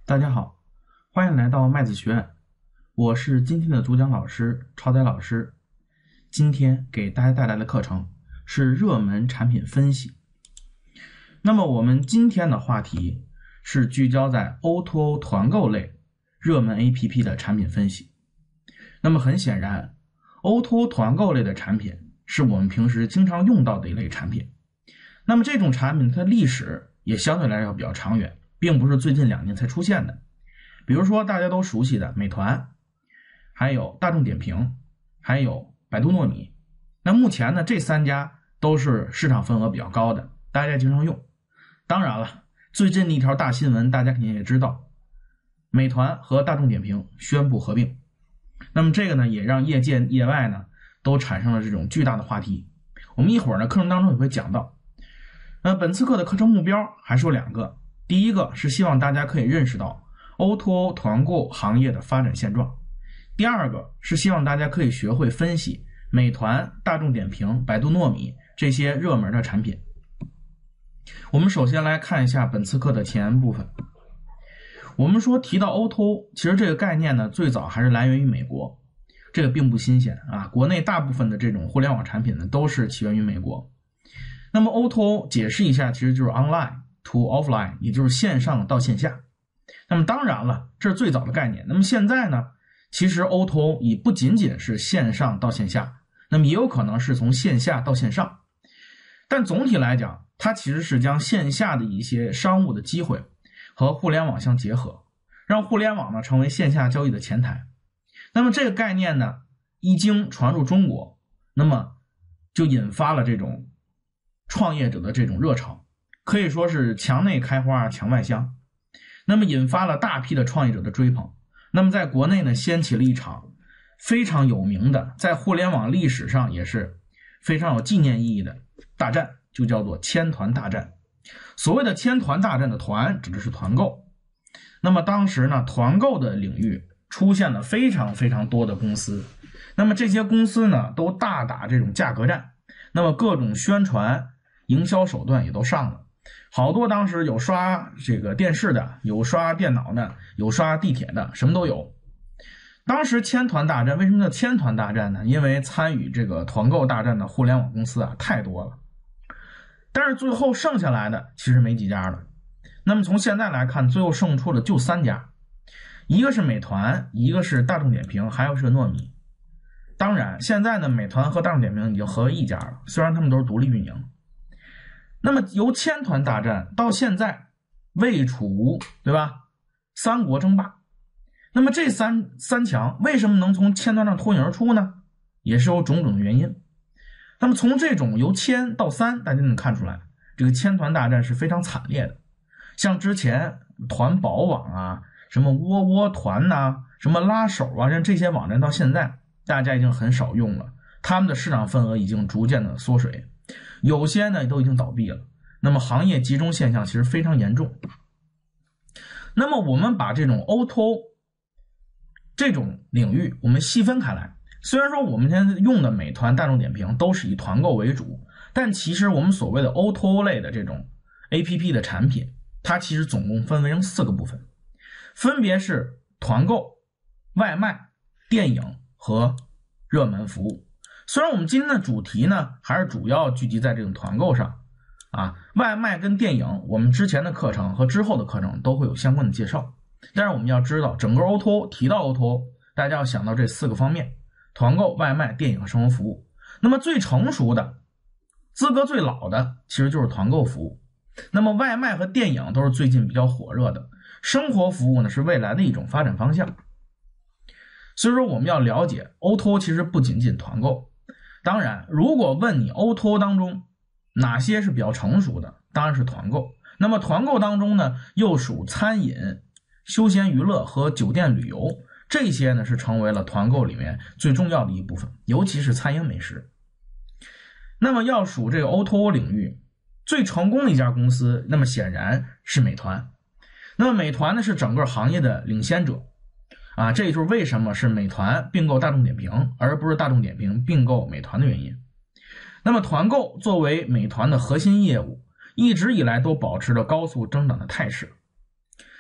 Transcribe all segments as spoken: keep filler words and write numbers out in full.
大家好，欢迎来到麦子学院，我是今天的主讲老师超仔老师。今天给大家带来的课程是热门产品分析。那么我们今天的话题是聚焦在 O to O 团购类热门 A P P 的产品分析。那么很显然 O to O 团购类的产品是我们平时经常用到的一类产品。那么这种产品它的历史也相对来说比较长远，并不是最近两年才出现的。比如说大家都熟悉的美团，还有大众点评，还有百度糯米。那目前呢，这三家都是市场份额比较高的，大家经常用。当然了，最近的一条大新闻大家肯定也知道，美团和大众点评宣布合并。那么这个呢，也让业界业外呢都产生了这种巨大的话题。我们一会儿呢课程当中也会讲到。那本次课的课程目标还是有两个，第一个是希望大家可以认识到 O to O 团购行业的发展现状，第二个是希望大家可以学会分析美团、大众点评、百度糯米这些热门的产品。我们首先来看一下本次课的前言部分。我们说提到 O to O， 其实这个概念呢最早还是来源于美国，这个并不新鲜啊，国内大部分的这种互联网产品呢都是起源于美国。那么 O to O 解释一下，其实就是 online to offline， 也就是线上到线下。那么当然了，这是最早的概念。那么现在呢，其实 O to O 已不仅仅是线上到线下，那么也有可能是从线下到线上。但总体来讲，它其实是将线下的一些商务的机会和互联网相结合，让互联网呢成为线下交易的前台。那么这个概念呢，一经传入中国，那么就引发了这种创业者的这种热潮，可以说是墙内开花墙外香。那么引发了大批的创业者的追捧。那么在国内呢，掀起了一场非常有名的，在互联网历史上也是非常有纪念意义的大战，就叫做千团大战。所谓的千团大战的团指的是团购。那么当时呢，团购的领域出现了非常非常多的公司，那么这些公司呢都大打这种价格战，那么各种宣传营销手段也都上了，好多当时有刷这个电视的，有刷电脑的，有刷地铁的，什么都有。当时千团大战为什么叫千团大战呢？因为参与这个团购大战的互联网公司啊太多了，但是最后剩下来的其实没几家了。那么从现在来看，最后胜出的就三家，一个是美团，一个是大众点评，还有是糯米。当然现在呢，美团和大众点评已经合为一家了，虽然他们都是独立运营。那么由千团大战到现在魏楚吴，对吧？三国争霸。那么这三三强为什么能从千团上脱颖而出呢？也是有种种的原因。那么从这种由千到三，大家能看出来，这个千团大战是非常惨烈的。像之前团宝网啊，什么窝窝团啊，什么拉手啊，这些网站到现在大家已经很少用了，他们的市场份额已经逐渐的缩水。有些呢都已经倒闭了，那么行业集中现象其实非常严重。那么我们把这种 O to O 这种领域我们细分开来，虽然说我们现在用的美团、大众点评都是以团购为主，但其实我们所谓的 O to O 类的这种 A P P 的产品，它其实总共分为成四个部分，分别是团购、外卖、电影和热门服务。虽然我们今天的主题呢还是主要聚集在这种团购上啊，外卖跟电影我们之前的课程和之后的课程都会有相关的介绍。但是我们要知道，整个 O to O 提到 O to O， 大家要想到这四个方面：团购、外卖、电影和生活服务。那么最成熟的、资格最老的其实就是团购服务，那么外卖和电影都是最近比较火热的，生活服务呢是未来的一种发展方向。所以说我们要了解 O to O 其实不仅仅团购。当然如果问你 O to O 当中哪些是比较成熟的，当然是团购。那么团购当中呢又属餐饮、休闲娱乐和酒店旅游，这些呢是成为了团购里面最重要的一部分，尤其是餐饮美食。那么要数这个 O to O 领域最成功的一家公司，那么显然是美团。那么美团呢是整个行业的领先者啊，这也就是为什么是美团并购大众点评，而不是大众点评并购美团的原因。那么团购作为美团的核心业务，一直以来都保持着高速增长的态势。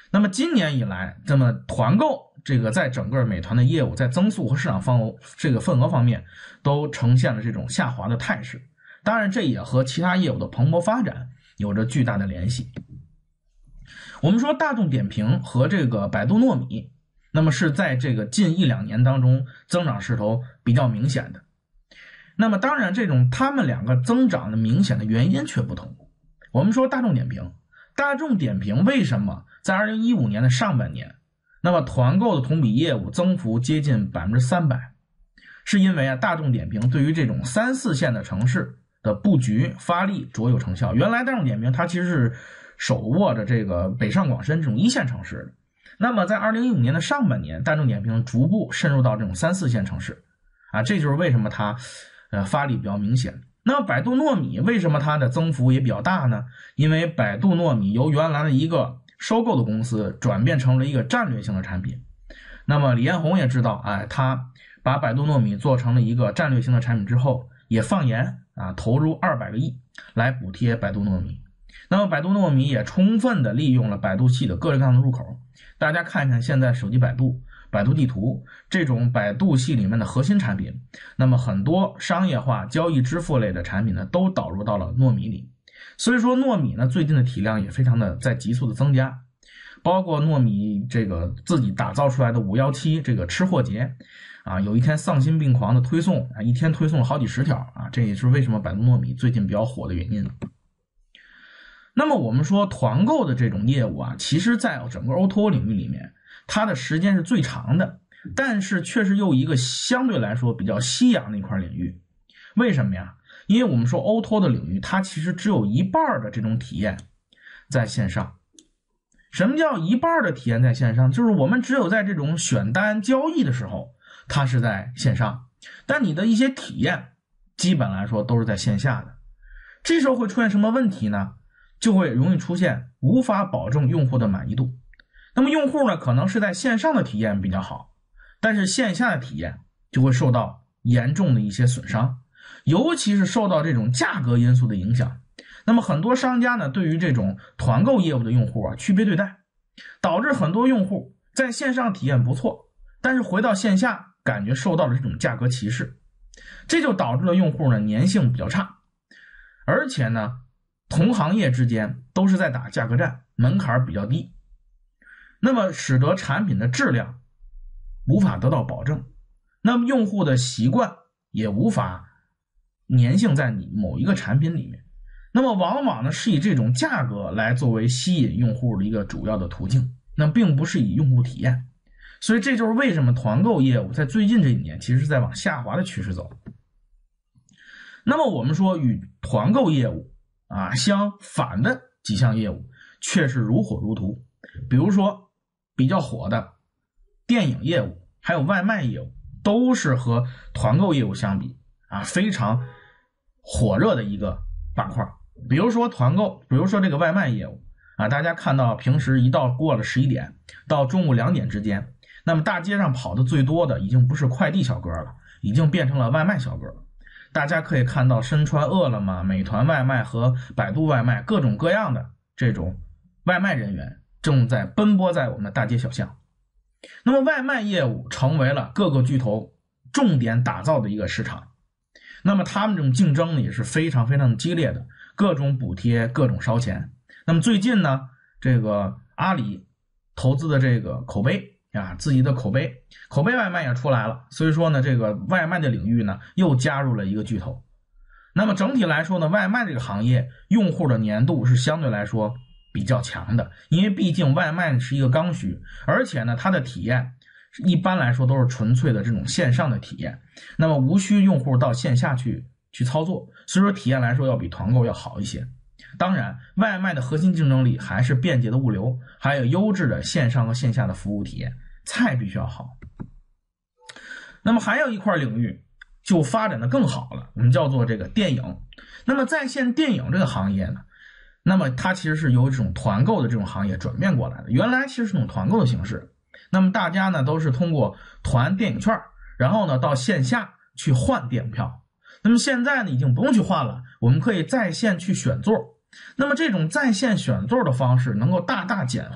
那么今年以来，那么团购这个在整个美团的业务在增速和市场份额这个份额方面都呈现了这种下滑的态势。当然，这也和其他业务的蓬勃发展有着巨大的联系。我们说大众点评和这个百度糯米，那么是在这个近一两年当中增长势头比较明显的。那么当然，这种他们两个增长的明显的原因却不同。我们说大众点评，大众点评为什么在二零一五年的上半年，那么团购的同比业务增幅接近 百分之三百， 是因为啊，大众点评对于这种三四线的城市的布局发力卓有成效。原来大众点评它其实是手握着这个北上广深这种一线城市的，那么在二零一五年的上半年，大众点评逐步渗入到这种三四线城市啊，这就是为什么它呃发力比较明显。那么百度糯米为什么它的增幅也比较大呢？因为百度糯米由原来的一个收购的公司转变成了一个战略性的产品。那么李彦宏也知道，哎，他把百度糯米做成了一个战略性的产品之后，也放言啊投入二百个亿来补贴百度糯米。那么百度糯米也充分的利用了百度系的各式各样的入口。大家看看现在手机百度、百度地图这种百度系里面的核心产品，那么很多商业化交易支付类的产品呢都导入到了糯米里。所以说糯米呢最近的体量也非常的在急速的增加，包括糯米这个自己打造出来的五一七这个吃货节啊，有一天丧心病狂的推送啊，一天推送了好几十条啊，这也是为什么百度糯米最近比较火的原因。那么我们说团购的这种业务啊，其实在整个 O to O 领域里面，它的时间是最长的，但是却是又一个相对来说比较夕阳的一块领域。为什么呀？因为我们说 O to O 的领域，它其实只有一半的这种体验在线上。什么叫一半的体验在线上？就是我们只有在这种选单交易的时候，它是在线上，但你的一些体验基本来说都是在线下的。这时候会出现什么问题呢？就会容易出现无法保证用户的满意度。那么用户呢，可能是在线上的体验比较好，但是线下的体验就会受到严重的一些损伤，尤其是受到这种价格因素的影响。那么很多商家呢，对于这种团购业务的用户啊，区别对待，导致很多用户在线上体验不错，但是回到线下感觉受到了这种价格歧视，这就导致了用户呢粘性比较差，而且呢同行业之间都是在打价格战，门槛比较低，那么使得产品的质量无法得到保证，那么用户的习惯也无法粘性在你某一个产品里面，那么往往呢是以这种价格来作为吸引用户的一个主要的途径，那并不是以用户体验。所以这就是为什么团购业务在最近这几年其实是在往下滑的趋势走。那么我们说与团购业务啊相反的几项业务却是如火如荼，比如说比较火的电影业务还有外卖业务，都是和团购业务相比啊非常火热的一个板块。比如说团购，比如说这个外卖业务啊，大家看到平时一到过了十一点到中午两点之间，那么大街上跑的最多的已经不是快递小哥了，已经变成了外卖小哥。大家可以看到身穿饿了么、美团外卖和百度外卖各种各样的这种外卖人员正在奔波在我们的大街小巷。那么外卖业务成为了各个巨头重点打造的一个市场，那么他们这种竞争呢也是非常非常激烈的，各种补贴，各种烧钱。那么最近呢，这个阿里投资的这个口碑啊，自己的口碑口碑外卖也出来了，所以说呢，这个外卖的领域呢又加入了一个巨头。那么整体来说呢，外卖这个行业用户的粘度是相对来说比较强的，因为毕竟外卖是一个刚需，而且呢它的体验一般来说都是纯粹的这种线上的体验，那么无需用户到线下去去操作，所以说体验来说要比团购要好一些。当然外卖的核心竞争力还是便捷的物流，还有优质的线上和线下的服务体验，菜必须要好。那么还有一块领域就发展的更好了，我们叫做这个电影。那么在线电影这个行业呢，那么它其实是由这种团购的这种行业转变过来的，原来其实是这种团购的形式，那么大家呢都是通过团电影券，然后呢到线下去换电影票。那么现在呢已经不用去换了，我们可以在线去选座。那么这种在线选座的方式能够大大简化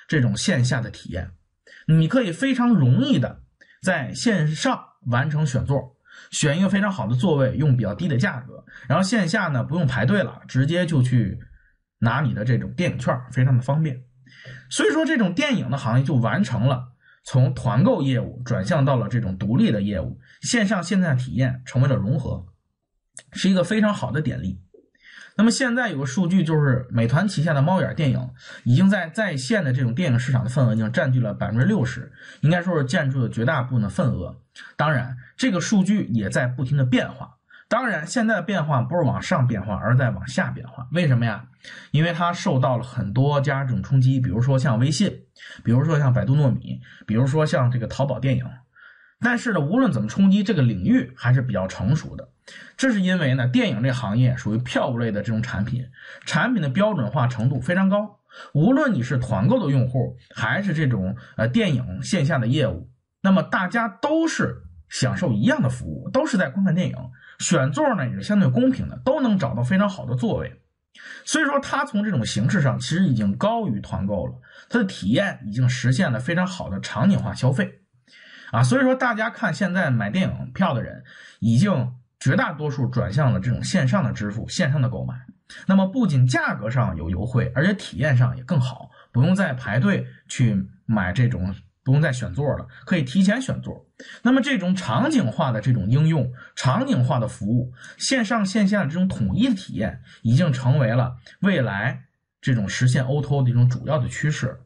这种线下的体验。你可以非常容易的在线上完成选座，选一个非常好的座位，用比较低的价格，然后线下呢不用排队了，直接就去拿你的这种电影券，非常的方便。所以说这种电影的行业就完成了从团购业务转向到了这种独立的业务，线上线下体验成为了融合，是一个非常好的典例。那么现在有个数据，就是美团旗下的猫眼电影已经在在线的这种电影市场的份额已经占据了 百分之六十， 应该说是占据了绝大部分的份额。当然这个数据也在不停的变化，当然现在的变化不是往上变化，而在往下变化。为什么呀？因为它受到了很多家这种冲击，比如说像微信，比如说像百度糯米，比如说像这个淘宝电影。但是呢，无论怎么冲击，这个领域还是比较成熟的。这是因为呢，电影这行业属于票务类的这种产品，产品的标准化程度非常高。无论你是团购的用户，还是这种呃电影线下的业务，那么大家都是享受一样的服务，都是在观看电影，选座呢也是相对公平的，都能找到非常好的座位。所以说它从这种形式上其实已经高于团购了，它的体验已经实现了非常好的场景化消费啊。所以说大家看现在买电影票的人已经绝大多数转向了这种线上的支付，线上的购买。那么不仅价格上有优惠，而且体验上也更好，不用再排队去买这种，不用再选座了，可以提前选座。那么这种场景化的这种应用，场景化的服务，线上线下的这种统一的体验，已经成为了未来这种实现 O to O 的一种主要的趋势。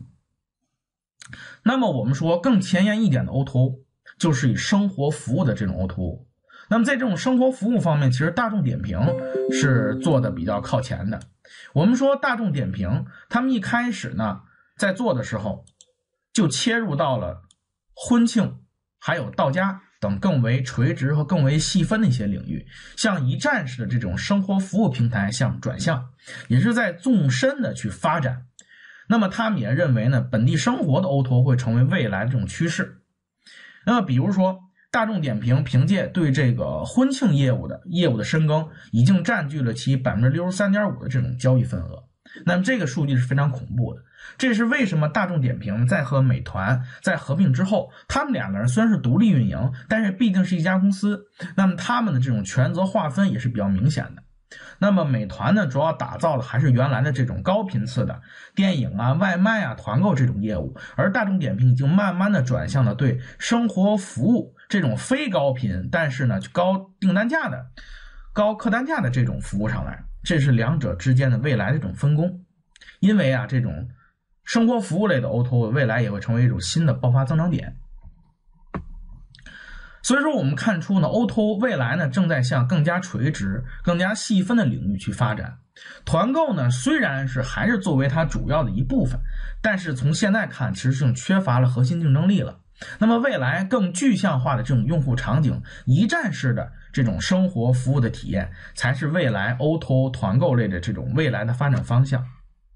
那么我们说更前沿一点的 O to O， 就是以生活服务的这种 O to O。那么在这种生活服务方面，其实大众点评是做的比较靠前的。我们说大众点评他们一开始呢在做的时候就切入到了婚庆还有到家等更为垂直和更为细分的一些领域，向一站式的这种生活服务平台向转向，也是在纵深的去发展。那么他们也认为呢，本地生活的 O to O 会成为未来的这种趋势。那么比如说大众点评凭借对这个婚庆业务的业务的深耕，已经占据了其 百分之六十三点五 的这种交易份额。那么这个数据是非常恐怖的，这是为什么大众点评在和美团在合并之后，他们两个人虽然是独立运营，但是毕竟是一家公司，那么他们的这种权责划分也是比较明显的。那么美团呢，主要打造的还是原来的这种高频次的电影啊、外卖啊、团购这种业务，而大众点评已经慢慢的转向了对生活服务这种非高频但是呢高订单价的、高客单价的这种服务上来，这是两者之间的未来的这种分工。因为啊，这种生活服务类的 O to O 未来也会成为一种新的爆发增长点。所以说我们看出呢 O to O 未来呢正在向更加垂直、更加细分的领域去发展。团购呢虽然是还是作为它主要的一部分，但是从现在看其实是缺乏了核心竞争力了。那么未来更具象化的这种用户场景，一站式的这种生活服务的体验，才是未来 O to O 团购类的这种未来的发展方向。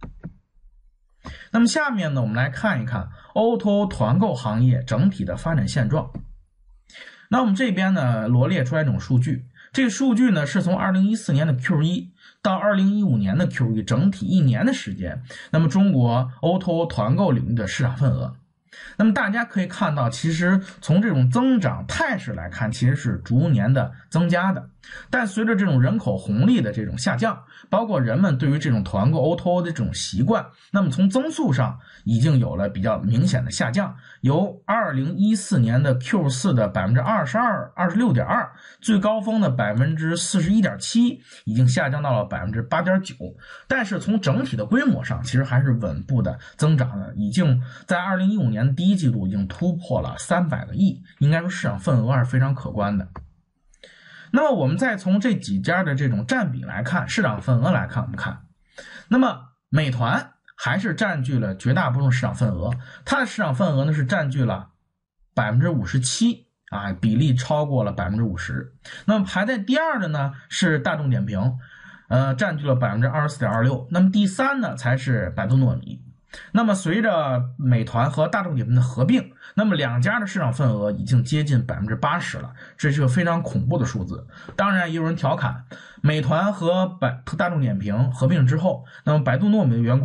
那么下面呢，我们来看一看 O to O 团购行业整体的发展现状。那我们这边呢罗列出来一种数据，这个数据呢是从二零一四年的 Q 一 到二零一五年的 Q 一 整体一年的时间，那么中国 O to O 团购领域的市场份额。那么大家可以看到，其实从这种增长态势来看，其实是逐年的增加的。但随着这种人口红利的这种下降，包括人们对于这种团购 O to O 的这种习惯，那么从增速上已经有了比较明显的下降，由二零一四年的 Q 四 的 百分之二十二、二十六点二， 最高峰的 百分之四十一点七， 已经下降到了 百分之八点九。 但是从整体的规模上其实还是稳步的增长的，已经在二零一五年第一季度已经突破了三百个亿，应该说市场份额是非常可观的。那么我们再从这几家的这种占比来看，市场份额来看，我们看，那么美团还是占据了绝大部分市场份额，它的市场份额呢是占据了 百分之五十七 啊，比例超过了 百分之五十。 那么排在第二的呢是大众点评，呃，占据了 百分之二十四点二六。 那么第三呢才是百度糯米。那么随着美团和大众点评的合并，那么两家的市场份额已经接近 百分之八十 了，这是个非常恐怖的数字。当然也有人调侃，美团和百大众点评合并之后，那么百度糯米的员工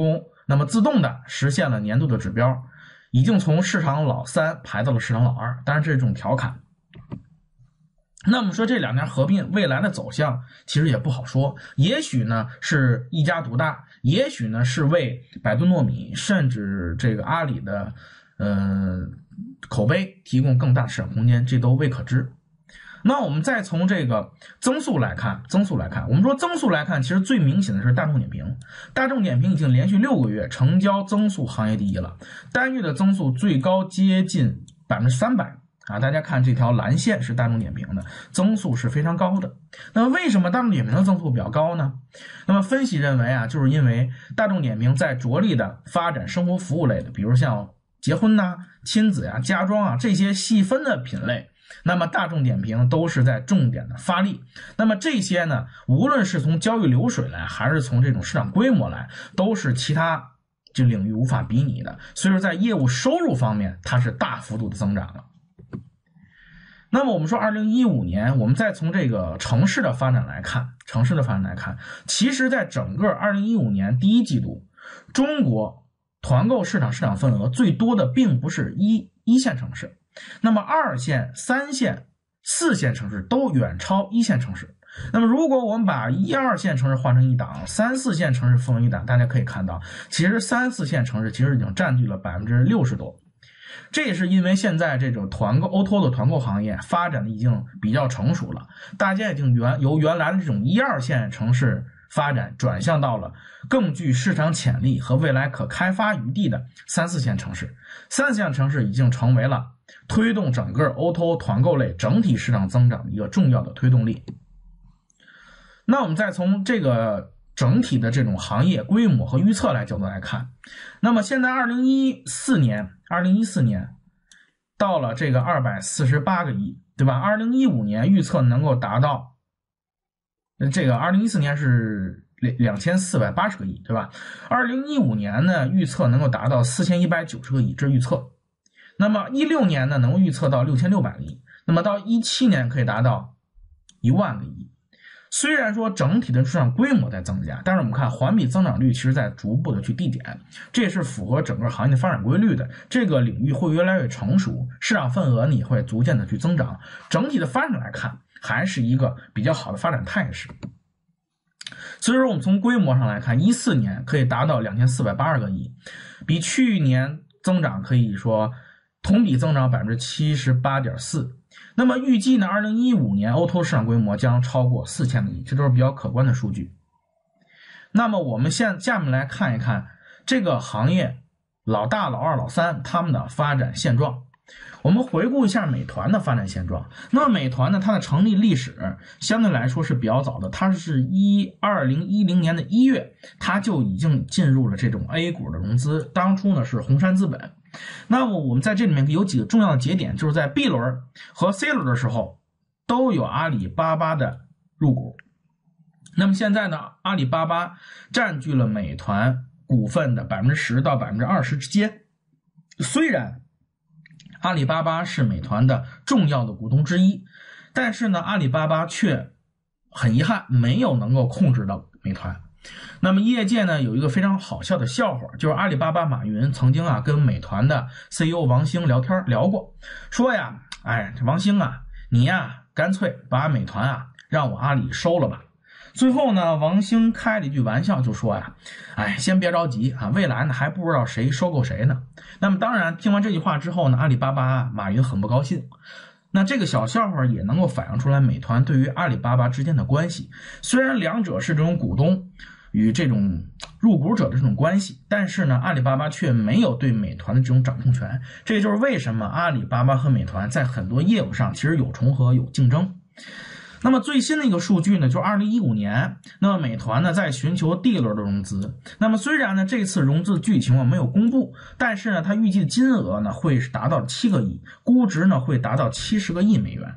那么自动的实现了年度的指标，已经从市场老三排到了市场老二，当然这是一种调侃。那么说这两家合并未来的走向其实也不好说，也许呢是一家独大，也许呢是为百度糯米甚至这个阿里的呃口碑提供更大市场空间，这都未可知。那我们再从这个增速来看，增速来看，我们说增速来看，其实最明显的是大众点评。大众点评已经连续六个月成交增速行业第一了，单月的增速最高接近百分之三百。啊，大家看这条蓝线是大众点评的增速是非常高的。那么为什么大众点评的增速比较高呢？那么分析认为啊，就是因为大众点评在着力的发展生活服务类的，比如像结婚呐、啊、亲子呀、啊、家装啊这些细分的品类，那么大众点评都是在重点的发力。那么这些呢，无论是从交易流水来，还是从这种市场规模来，都是其他这领域无法比拟的。所以说在业务收入方面，它是大幅度的增长了。那么我们说二零一五年，我们再从这个城市的发展来看，城市的发展来看，其实在整个二零一五年第一季度，中国团购市场市场份额最多的并不是一一线城市，那么二线、三线、四线城市都远超一线城市。那么如果我们把一二线城市划成一档，三四线城市分为一档，大家可以看到，其实三四线城市其实已经占据了百分之六十多。这也是因为现在这种团购 O to O 的团购行业发展的已经比较成熟了，大家已经原由原来的这种一二线城市发展转向到了更具市场潜力和未来可开发余地的三四线城市。三四线城市已经成为了推动整个 O to O 团购类整体市场增长的一个重要的推动力。那我们再从这个整体的这种行业规模和预测来角度来看，那么现在二零一四年二零一四年到了这个二百四十八个亿，对吧？二零一五年预测能够达到这个二零一四年是两千四百八十个亿，对吧？二零一五年呢预测能够达到四千一百九十个亿，这是预测。那么一六年呢能够预测到六千六百个亿，那么到一七年可以达到一万个亿。虽然说整体的市场规模在增加，但是我们看环比增长率其实在逐步的去递减，这也是符合整个行业的发展规律的。这个领域会越来越成熟，市场份额呢也会逐渐的去增长。整体的发展来看，还是一个比较好的发展态势。所以说我们从规模上来看，一四年可以达到两千四百八十个亿，比去年增长可以说同比增长 百分之七十八点四。那么预计呢，二零一五年 O to O 市场规模将超过四千个亿，这都是比较可观的数据。那么我们现下面来看一看这个行业老大、老二、老三他们的发展现状。我们回顾一下美团的发展现状。那么美团呢，它的成立历史相对来说是比较早的，它是一二零一零年的一月，它就已经进入了这种 A 股的融资，当初呢是红杉资本。那么我们在这里面有几个重要的节点，就是在 B 轮和 C 轮的时候都有阿里巴巴的入股。那么现在呢，阿里巴巴占据了美团股份的 百分之十 到 百分之二十 之间。虽然阿里巴巴是美团的重要的股东之一，但是呢，阿里巴巴却很遗憾没有能够控制到美团。那么业界呢有一个非常好笑的笑话，就是阿里巴巴马云曾经啊跟美团的 C E O 王兴聊天聊过，说呀，哎，这王兴啊，你呀干脆把美团啊让我阿里收了吧。最后呢，王兴开了一句玩笑，就说呀，哎，先别着急啊，未来呢还不知道谁收购谁呢。那么当然，听完这句话之后呢，阿里巴巴马云很不高兴。那这个小笑话也能够反映出来美团对于阿里巴巴之间的关系。虽然两者是这种股东与这种入股者的这种关系，但是呢，阿里巴巴却没有对美团的这种掌控权。这就是为什么阿里巴巴和美团在很多业务上其实有重合、有竞争。那么最新的一个数据呢，就是二零一五年，那么美团呢在寻求 D 轮的融资。那么虽然呢这次融资具体情况没有公布，但是呢它预计的金额呢会达到七个亿，估值呢会达到七十个亿美元。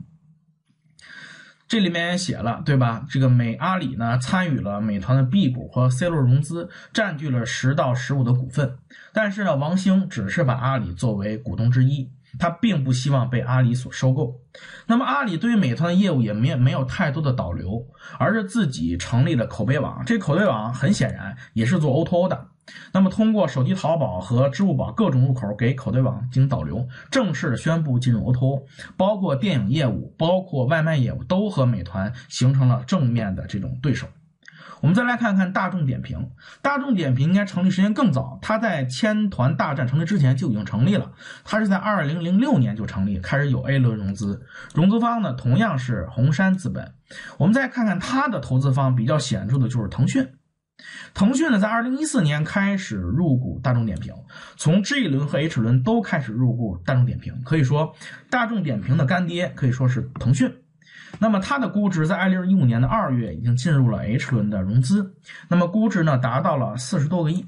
这里面也写了，对吧？这个美阿里呢参与了美团的 B 股和 C 轮融资，占据了十到十五的股份。但是呢，王兴只是把阿里作为股东之一，他并不希望被阿里所收购。那么阿里对于美团的业务也没没有太多的导流，而是自己成立了口碑网。这口碑网很显然也是做 O to O 的。 那么通过手机淘宝和支付宝各种入口给口袋网进行导流，正式宣布进入 O to O， 包括电影业务，包括外卖业务，都和美团形成了正面的这种对手。我们再来看看大众点评。大众点评应该成立时间更早，它在千团大战成立之前就已经成立了。它是在二零零六年就成立，开始有 A 轮融资，融资方呢同样是红杉资本。我们再看看它的投资方比较显著的就是腾讯。腾讯呢在二零一四年开始入股大众点评，从 G 轮和 H 轮都开始入股大众点评，可以说大众点评的干爹可以说是腾讯。那么它的估值在二零一五年的二月已经进入了 H 轮的融资，那么估值呢达到了四十多个亿。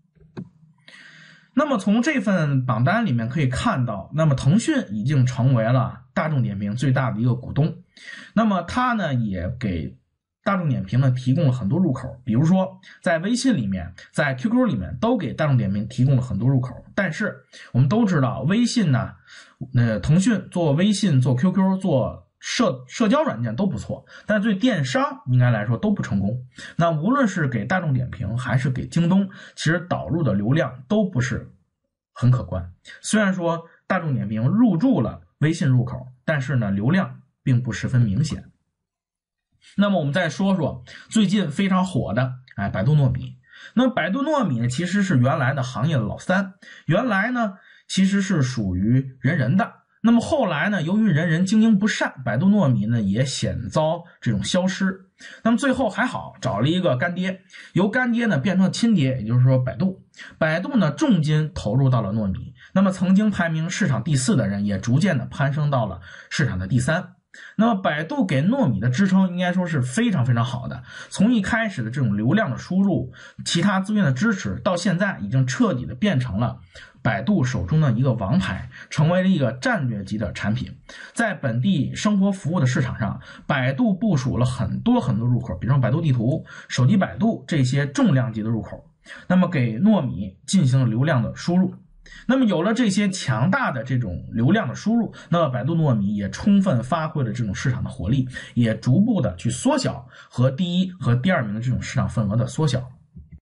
那么从这份榜单里面可以看到，那么腾讯已经成为了大众点评最大的一个股东，那么它呢也给大众点评呢提供了很多入口，比如说在微信里面，在 Q Q 里面都给大众点评提供了很多入口。但是我们都知道微信呢，呃，腾讯做微信、做 Q Q、做社社交软件都不错，但是对电商应该来说都不成功。那无论是给大众点评还是给京东，其实导入的流量都不是很可观。虽然说大众点评入驻了微信入口，但是呢流量并不十分明显。那么我们再说说最近非常火的哎百度糯米。那么百度糯米呢其实是原来的行业的老三，原来呢其实是属于人人的。那么后来呢，由于人人经营不善，百度糯米呢也险遭这种消失。那么最后还好找了一个干爹，由干爹呢变成了亲爹，也就是说百度。百度呢重金投入到了糯米，那么曾经排名市场第四的人也逐渐的攀升到了市场的第三。那么百度给糯米的支撑应该说是非常非常好的，从一开始的这种流量的输入，其他资源的支持，到现在已经彻底的变成了百度手中的一个王牌，成为了一个战略级的产品。在本地生活服务的市场上，百度部署了很多很多入口，比如说百度地图、手机百度这些重量级的入口，那么给糯米进行了流量的输入。那么有了这些强大的这种流量的输入，那么百度糯米也充分发挥了这种市场的活力，也逐步的去缩小和第一和第二名的这种市场份额的缩小。